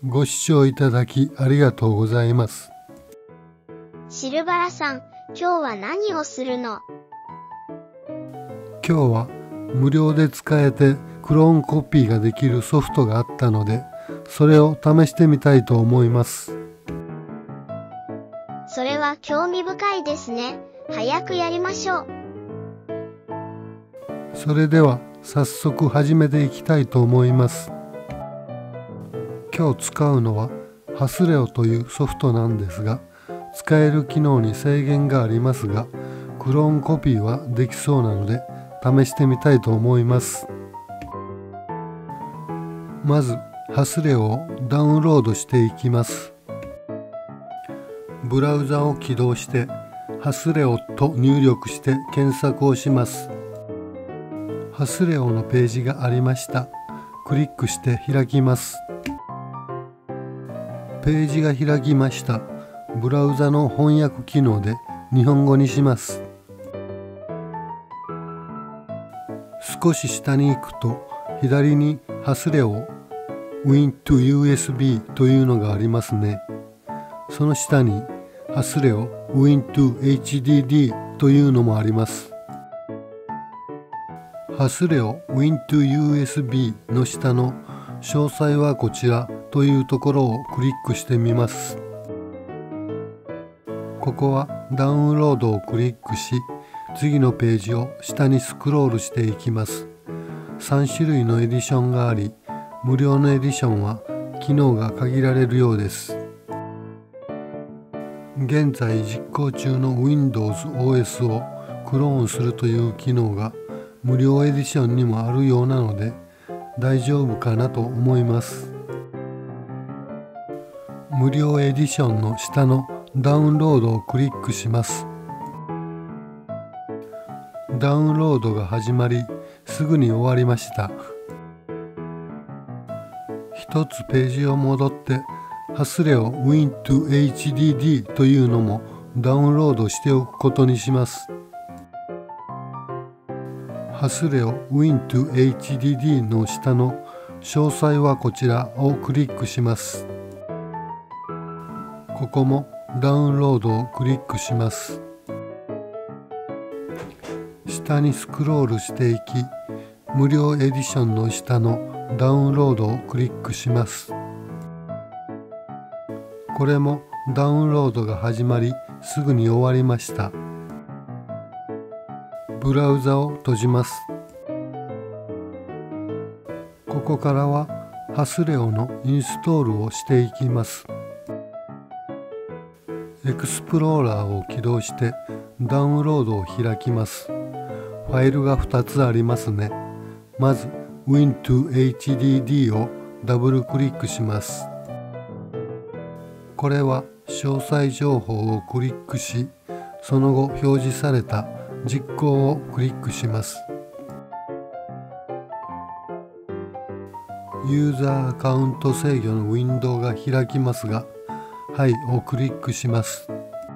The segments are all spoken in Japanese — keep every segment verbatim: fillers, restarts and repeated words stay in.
ご視聴いただきありがとうございます。 シルバラさん、今日は何をするの？ 今日は無料で使えてクローンコピーができるソフトがあったので、それを試してみたいと思います。 それは興味深いですね。早くやりましょう。 それでは早速始めていきたいと思います。今日使うのはハスレオというソフトなんですが、使える機能に制限がありますが、クローンコピーはできそうなので試してみたいと思います。まずハスレオをダウンロードしていきます。ブラウザを起動してハスレオと入力して検索をします。ハスレオのページがありました。クリックして開きます。ページが開きました。ブラウザの翻訳機能で日本語にします。少し下に行くと左にハスレオ Win to ユーエスビー というのがありますね。その下にハスレオ Win to エイチディーディー というのもあります。ハスレオ Win to ユーエスビー の下の詳細はこちらというところをクリックしてみます。ここはダウンロードをクリックし、次のページを下にスクロールしていきます。さん種類のエディションがあり、無料のエディションは機能が限られるようです。現在実行中の ウィンドウズオーエス をクローンするという機能が無料エディションにもあるようなので大丈夫かなと思います。無料エディションの下のダウンロードをクリックします。ダウンロードが始まり、すぐに終わりました。一つページを戻ってハスレオ Win to エイチディーディー というのもダウンロードしておくことにします。ハスレオ Win to エイチディーディー の下の詳細はこちらをクリックします。ここもダウンロードをクリックします。下にスクロールしていき、無料エディションの下のダウンロードをクリックします。これもダウンロードが始まり、すぐに終わりました。ブラウザを閉じます。ここからはハスレオのインストールをしていきます。エクスプローラーを起動してダウンロードを開きます。ファイルがふたつありますね。まず Win to エイチディーディー をダブルクリックします。これは詳細情報をクリックし、その後表示された実行をクリックします。ユーザーアカウント制御のウィンドウが開きますが、はいをクリックします。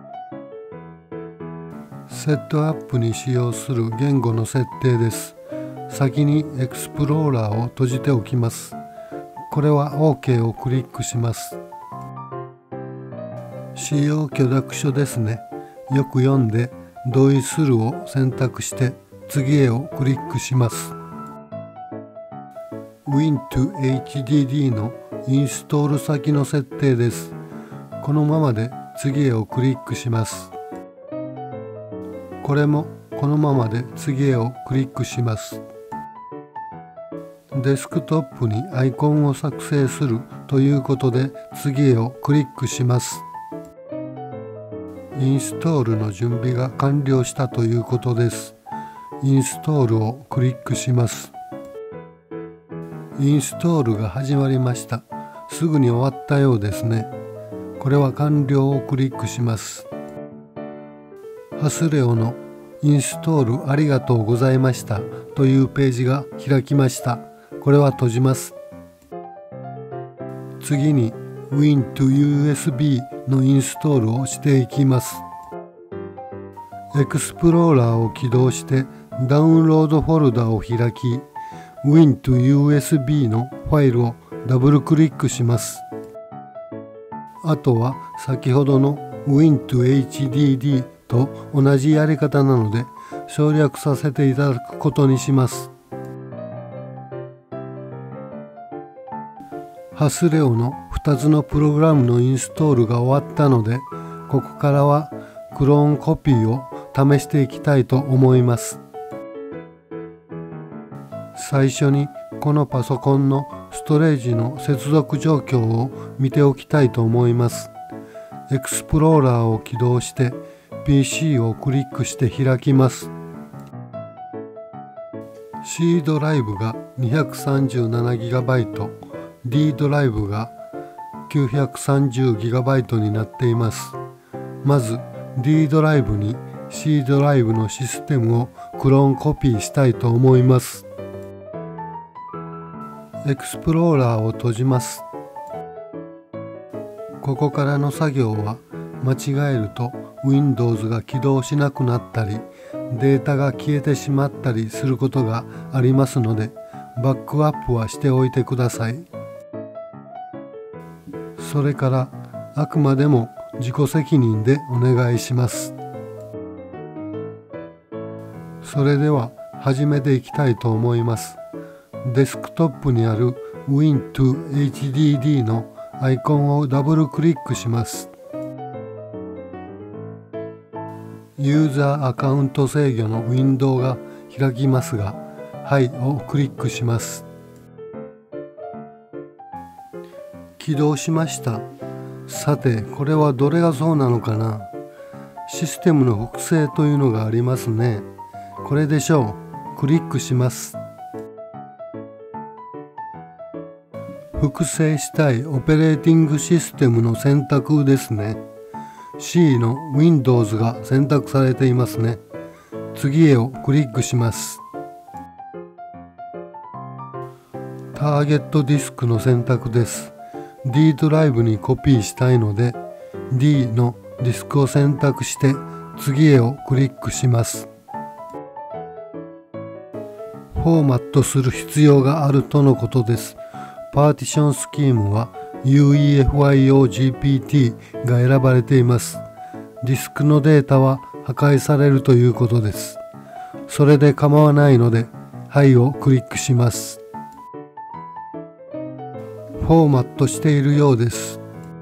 セットアップに使用する言語の設定です。先にエクスプローラーを閉じておきます。これは OK をクリックします。使用許諾書ですね。よく読んで同意するを選択して次へをクリックします。Win to エイチディーディー のインストール先の設定です。このままで次へをクリックします。これもこのままで次へをクリックします。デスクトップにアイコンを作成するということで次へをクリックします。インストールの準備が完了したということです。インストールをクリックします。インストールが始まりました。すぐに終わったようですね。これは完了をクリックします。ハスレオのインストールありがとうございましたというページが開きました。これは閉じます。次に Win to ユーエスビー のインストールをしていきます。エクスプローラーを起動してダウンロードフォルダを開き、Win to ユーエスビー のファイルをダブルクリックします。 あとは先ほどの ウィン to エイチディーディー と同じやり方なので省略させていただくことにします。ハスレオのふたつのプログラムのインストールが終わったので、ここからはクローンコピーを試していきたいと思います。最初にこのパソコンのストレージの接続状況を見ておきたいと思います。エクスプローラーを起動して ピーシー をクリックして開きます。C ドライブが にひゃくさんじゅうななギガバイト、D ドライブが きゅうひゃくさんじゅうギガバイト になっています。まず D ドライブに C ドライブのシステムをクローンコピーしたいと思います。エクスプローラーを閉じます。ここからの作業は間違えると Windows が起動しなくなったり、データが消えてしまったりすることがありますので、バックアップはしておいてください。それからあくまでも自己責任でお願いします。それでは始めていきたいと思います。デスクトップにある ウィン to エイチディーディー のアイコンをダブルクリックします。ユーザーアカウント制御のウィンドウが開きますが、はいをクリックします。起動しました。さて、これはどれがそうなのかな。システムの複製というのがありますね。これでしょう。クリックします。複製したいオペレーティングシステムの選択ですね。C の Windows が選択されていますね。次へをクリックします。ターゲットディスクの選択です。D ドライブにコピーしたいので D のディスクを選択して次へをクリックします。フォーマットする必要があるとのことです。パーティションスキームは ユーイーエフワイオージーピーティー が選ばれています。ディスクのデータは破壊されるということです。それで構わないので、はいをクリックします。フォーマットしているようです。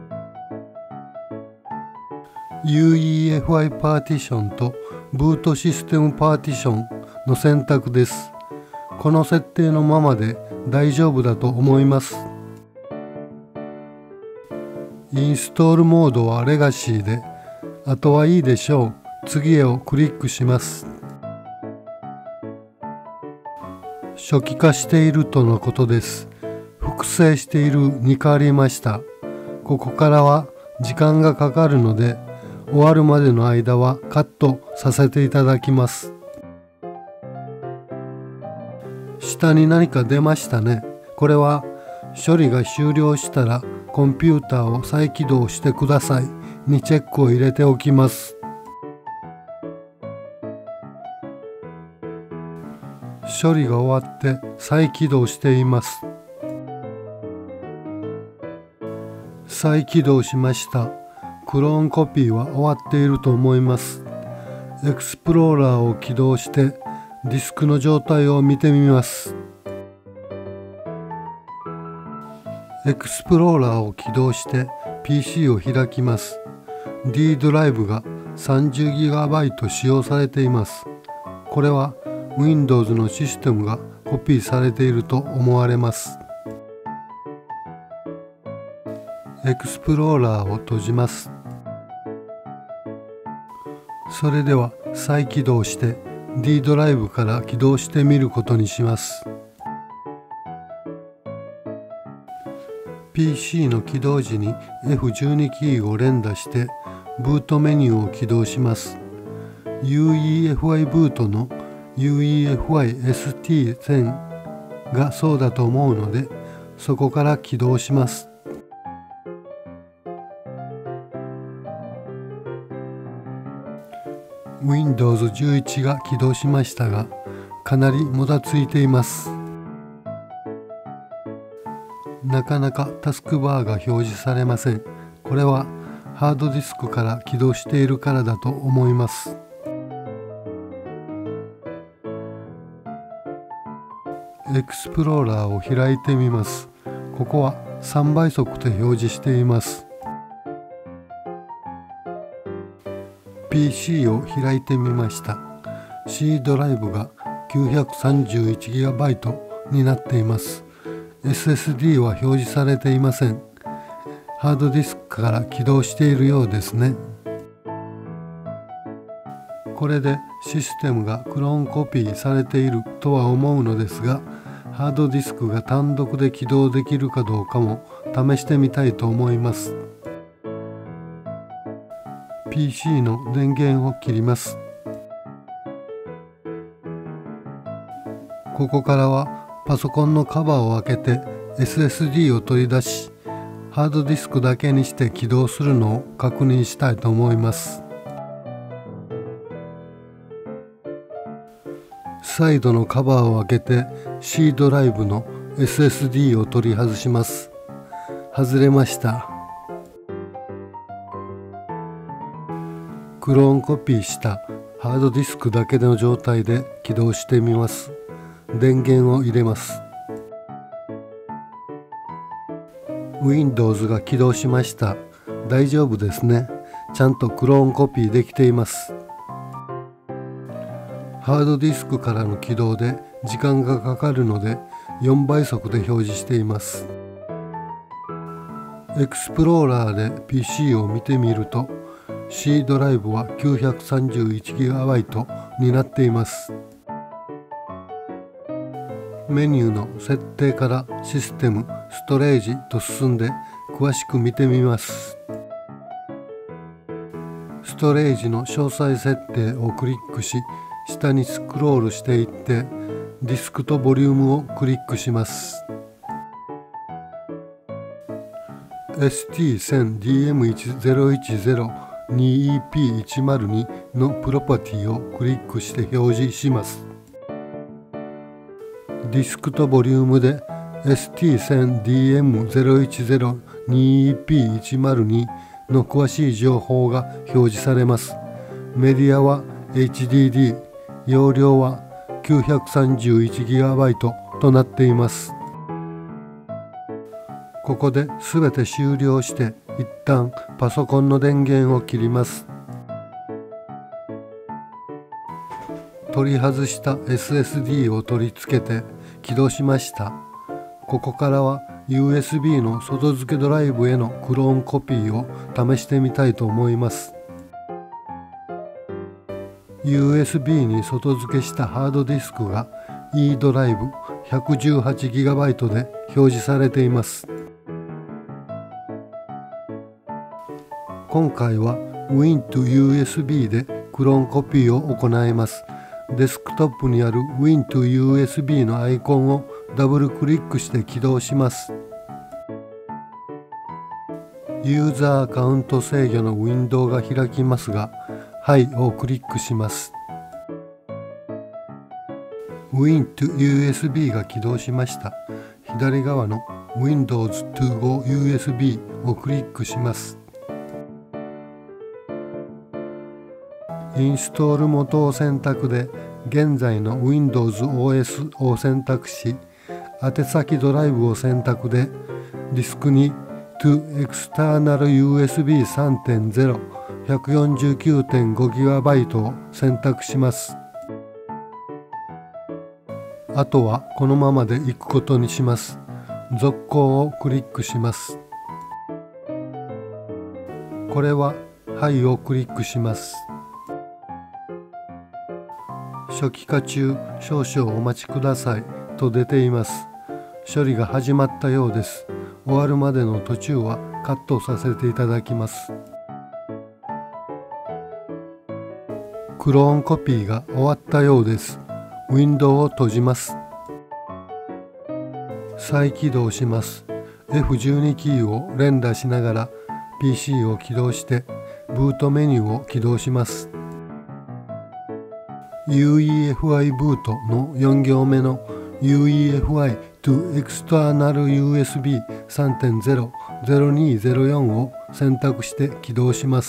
ユーイーエフワイ パーティションとブートシステムパーティションの選択です。この設定のままで大丈夫だと思います。インストールモードはレガシーで、あとはいいでしょう。次へをクリックします。初期化しているとのことです。複製しているに変わりました。ここからは時間がかかるので、終わるまでの間はカットさせていただきます。下に何か出ましたね。これは処理が終了したらコンピューターを再起動してくださいにチェックを入れておきます。処理が終わって再起動しています。再起動しました。クローンコピーは終わっていると思います。エクスプローラーを起動してディスクの状態を見てみます。エクスプローラーを起動して ピーシー を開きます。D ドライブが さんじゅうギガバイト 使用されています。これは Windows のシステムがコピーされていると思われます。エクスプローラーを閉じます。それでは再起動して D ドライブから起動してみることにします。ピーシー の起動時に エフじゅうに キーを連打してブートメニューを起動します。ユーイーエフワイ ブートの ユーイーエフワイエスティーテン がそうだと思うので、そこから起動します。ウィンドウズじゅういち が起動しましたが、かなりもたついています。なかなかタスクバーが表示されません。 これはハードディスクから起動しているからだと思います。エクスプローラーを開いてみます。ここはさんばい速で表示しています。ピーシー を開いてみました。C ドライブが きゅうひゃくさんじゅういちギガバイト になっています。エスエスディー は表示されていません。ハードディスクから起動しているようですね。これでシステムがクローンコピーされているとは思うのですが、ハードディスクが単独で起動できるかどうかも試してみたいと思います。ピーシー の電源を切ります。ここからはパソコンのカバーを開けて エスエスディー を取り出し、ハードディスクだけにして起動するのを確認したいと思います。サイドのカバーを開けて C ドライブの エスエスディー を取り外します。外れました。クローンコピーしたハードディスクだけの状態で起動してみます。電源を入れます。Windows が起動しました。大丈夫ですね。ちゃんとクローンコピーできています。ハードディスクからの起動で時間がかかるのでよんばい速で表示しています。エクスプローラーで ピーシー を見てみると C ドライブは きゅうひゃくさんじゅういちギガバイト になっています。メニューの設定からシステム、ストレージと進んで詳しく見てみます。ストレージの詳細設定をクリックし、下にスクロールしていってディスクとボリュームをクリックします。 エスティーせんディーエムいちゼロいちゼロにイーピーいちまるに のプロパティをクリックして表示します。ディスクとボリュームで エスティーせんディーエムゼロいちゼロにイーピーいちまるに の詳しい情報が表示されます。メディアは エイチディーディー、容量は きゅうひゃくさんじゅういちギガバイト となっています。ここで全て終了して一旦パソコンの電源を切ります。取り外した エスエスディー を取り付けて起動しました。ここからは ユーエスビー の外付けドライブへのクローンコピーを試してみたいと思います。ユーエスビー に外付けしたハードディスクが E ドライブ ひゃくじゅうはちギガバイト で表示されています。今回は Win to ユーエスビー でクローンコピーを行います。デスクトップにある Win to ユーエスビー のアイコンをダブルクリックして起動します。ユーザーアカウント制御のウィンドウが開きますが、はいをクリックします。Win to ユーエスビー が起動しました。左側の Windows to Go ユーエスビー をクリックします。インストール元を選択で現在の Windows オーエス を選択し、宛先ドライブを選択でディスクに To External ユーエスビーさんてんゼロ ひゃくよんじゅうきゅうてんごギガバイト を選択します。あとはこのままでいくことにします。続行をクリックします。これははいをクリックします。初期化中、少々お待ちくださいと出ています。処理が始まったようです。終わるまでの途中はカットさせていただきます。クローンコピーが終わったようです。ウィンドウを閉じます。再起動します。エフじゅうに キーを連打しながら ピーシー を起動してブートメニューを起動します。ユーイーエフアイ ブートのよん行目の ユーイーエフアイ to External ユーエスビーさんてんゼロゼロにゼロよんを選択して起動します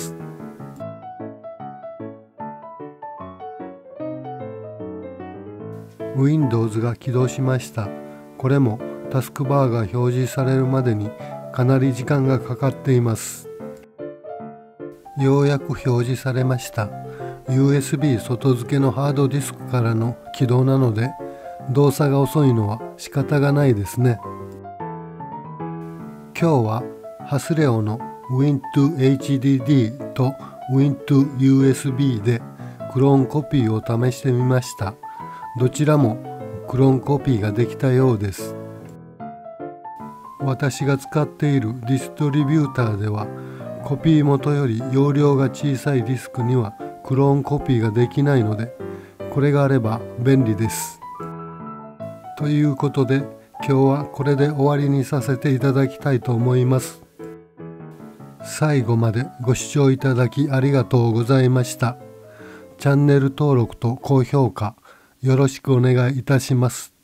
。Windows が起動しました。これもタスクバーが表示されるまでにかなり時間がかかっています。ようやく表示されました。ユーエスビー 外付けのハードディスクからの起動なので、動作が遅いのは仕方がないですね。今日はハスレオの ウィントゥエイチディーディー と ウィントゥユーエスビー でクローンコピーを試してみました。どちらもクローンコピーができたようです。私が使っているディストリビューターでは、コピー元より容量が小さいディスクにはクローンコピーができないので、これがあれば便利です。ということで、今日はこれで終わりにさせていただきたいと思います。最後までご視聴いただきありがとうございました。チャンネル登録と高評価よろしくお願いいたします。